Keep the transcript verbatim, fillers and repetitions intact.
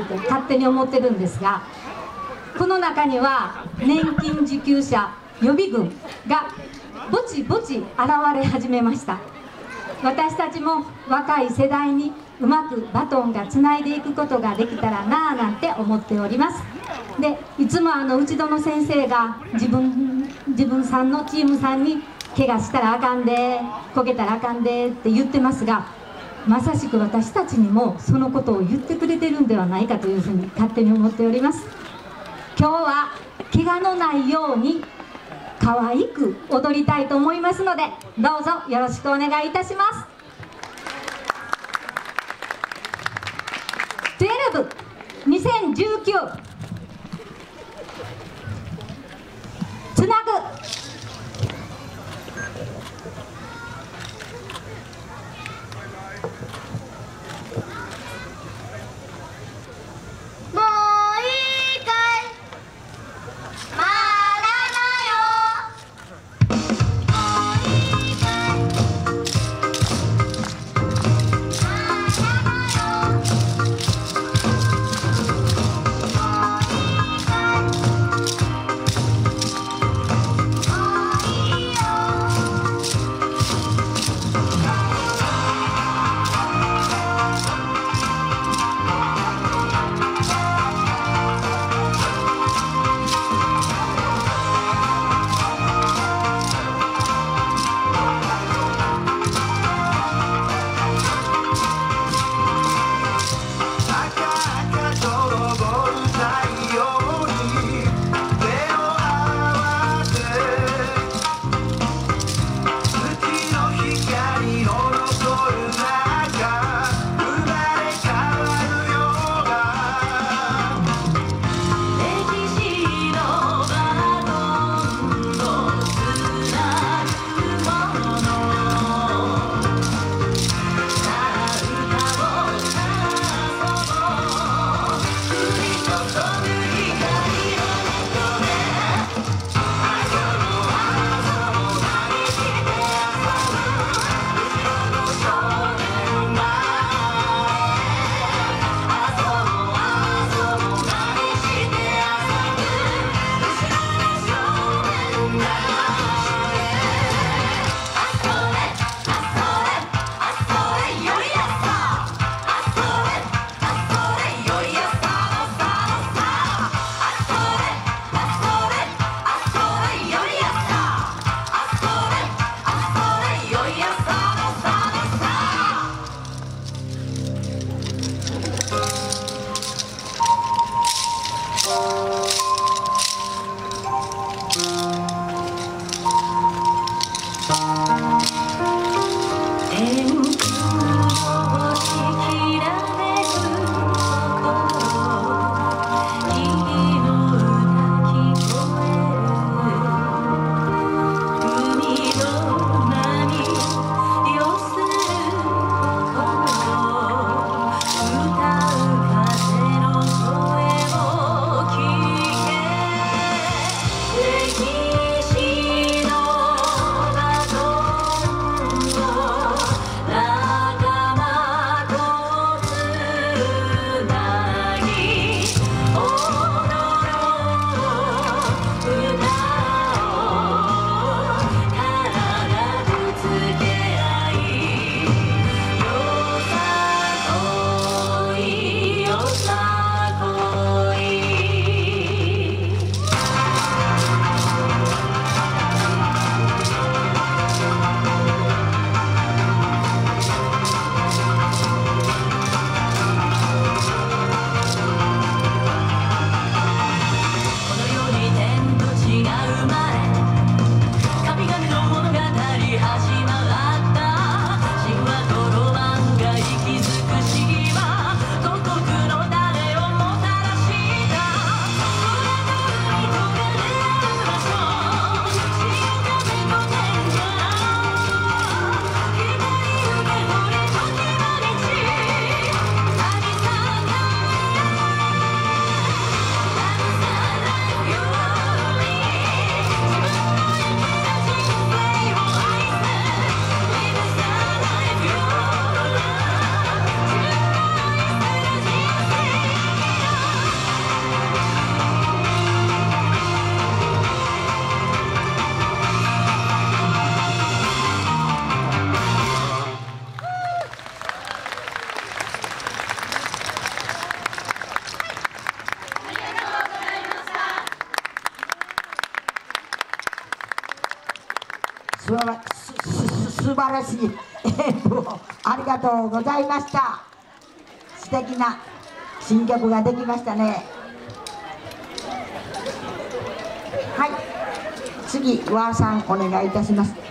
って勝手に思ってるんですが、この中には年金受給者予備軍がぼちぼち現れ始めました。私たちも若い世代にうまくバトンがつないでいくことができたらなぁなんて思っております。でいつもあの内戸の先生が自分自分さんのチームさんに怪我したらあかんで、こけたらあかんでって言ってますが、まさしく私たちにもそのことを言ってくれてるんではないかというふうに勝手に思っております。今日は怪我のないように可愛く踊りたいと思いますので、どうぞよろしくお願いいたします。じゅうににせんじゅうきゅうつなぐ。 「 すばらすす素晴らしい演舞をありがとうございました。素敵な新曲ができましたね。はい、次、ワーさんお願いいたします。